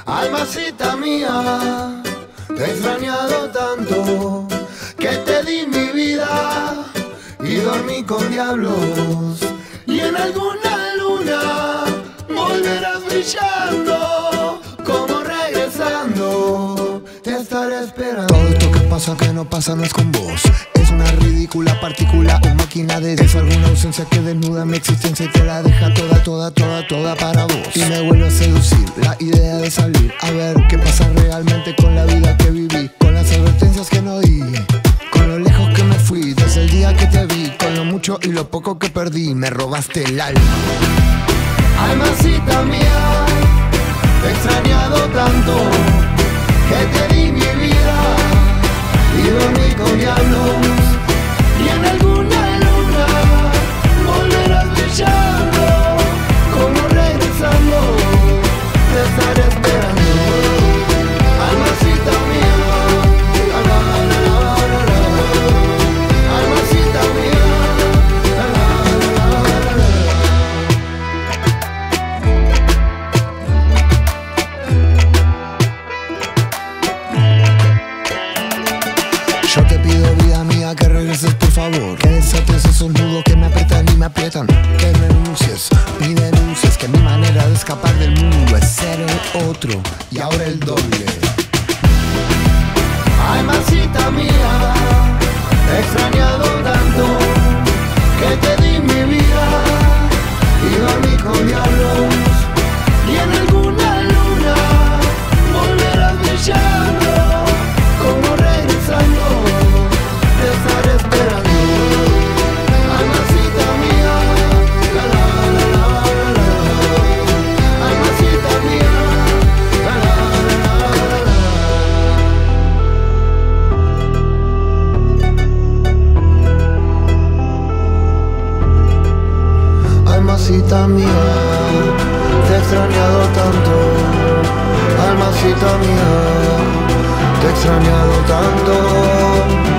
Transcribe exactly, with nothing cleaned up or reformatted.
Almacita mía, te he extrañado tanto que te di mi vida y dormí con diablos. Y en alguna luna volverás brillando, como regresando, te estaré esperando. Todo esto que pasa que no pasa no es con vos, es una ridícula partícula o máquina de Dios. Alguna ausencia que desnuda mi existencia y te la deja toda, toda, toda, toda para vos. Y me vuelve a seducir la idea de salir a ver qué pasa realmente con la vida que viví, con las advertencias que no di, con lo lejos que me fui desde el día que te vi, con lo mucho y lo poco que perdí. Me robaste el alma. Almacita mía, te he extrañado tanto que te di mi vida y dormí con diablos. Y en alguna luna volverás brillando, como regresando, te estaré esperando. Almacita mía, la la la la la la. Almacita mía, la la la la la la. Yo te pido, vida mía, que regreses por favor, que desates esos nudos que me apretan y me aprietan, que renuncies, ni denuncies que mi manera de escapar del mundo es ser el otro y ahora el doble. Almacita mía, te he extrañado tanto que te di mi vida y dormí con diablos. Y en alguna luna volverás brillando, como regresando, te estaré esperando. Almacita mía, la la la la la la. Almacita mía, la la la la la. Almacita mía, te he extrañado tanto. Almacita mía, te he extrañado tanto.